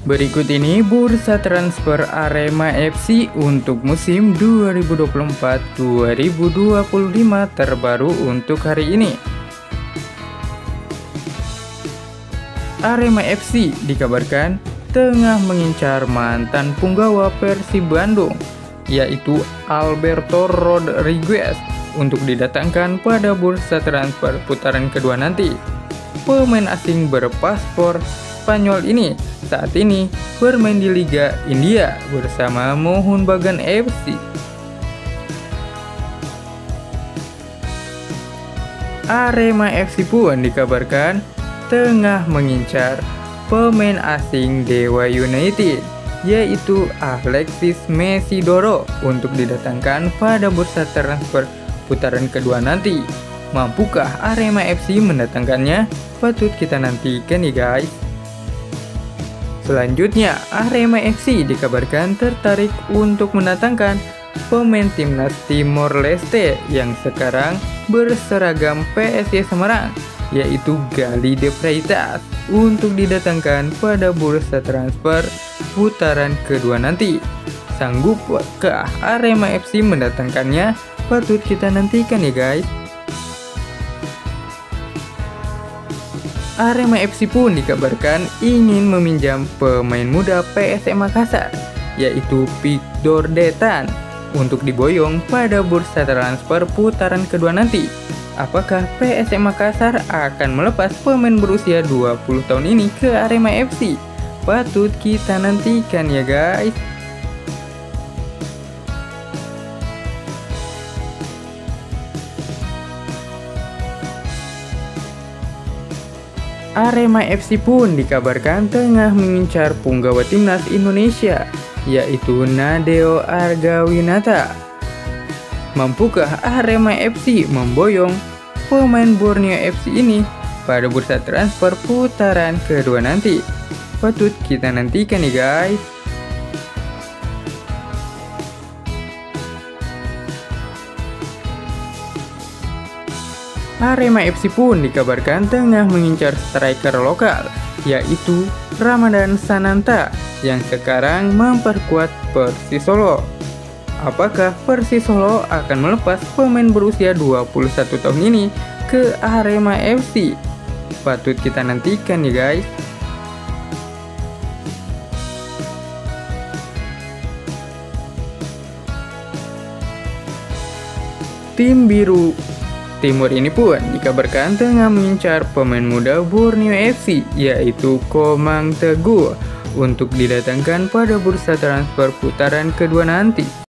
Berikut ini bursa transfer Arema FC untuk musim 2024-2025 terbaru untuk hari ini. Arema FC dikabarkan tengah mengincar mantan punggawa Persib Bandung, yaitu Alberto Rodriguez, untuk didatangkan pada bursa transfer putaran kedua nanti. Pemain asing berpaspor Spanyol ini saat ini bermain di Liga India bersama Mohun Bagan FC. Arema FC pun dikabarkan tengah mengincar pemain asing Dewa United, yaitu Alexis Mesidoro, untuk didatangkan pada bursa transfer putaran kedua nanti. Mampukah Arema FC mendatangkannya? Patut kita nantikan ya guys. Selanjutnya, Arema FC dikabarkan tertarik untuk mendatangkan pemain timnas Timor Leste yang sekarang berseragam PSG Semarang, yaitu Gali de Freitas, untuk didatangkan pada bursa transfer putaran kedua nanti. Sanggupkah Arema FC mendatangkannya? Patut kita nantikan ya guys. Arema FC pun dikabarkan ingin meminjam pemain muda PSM Makassar, yaitu Victor Detan, untuk diboyong pada bursa transfer putaran kedua nanti. Apakah PSM Makassar akan melepas pemain berusia 20 tahun ini ke Arema FC? Patut kita nantikan ya guys. Arema FC pun dikabarkan tengah mengincar punggawa timnas Indonesia, yaitu Nadeo Argawinata. Mampukah Arema FC memboyong pemain Borneo FC ini pada bursa transfer putaran kedua nanti? Patut kita nantikan nih guys. Arema FC pun dikabarkan tengah mengincar striker lokal, yaitu Ramadan Sananta, yang sekarang memperkuat Persis Solo. Apakah Persis Solo akan melepas pemain berusia 21 tahun ini ke Arema FC? Patut kita nantikan ya guys. Tim Biru Timur ini pun dikabarkan tengah mengincar pemain muda Borneo FC, yaitu Komang Teguh, untuk didatangkan pada bursa transfer putaran kedua nanti.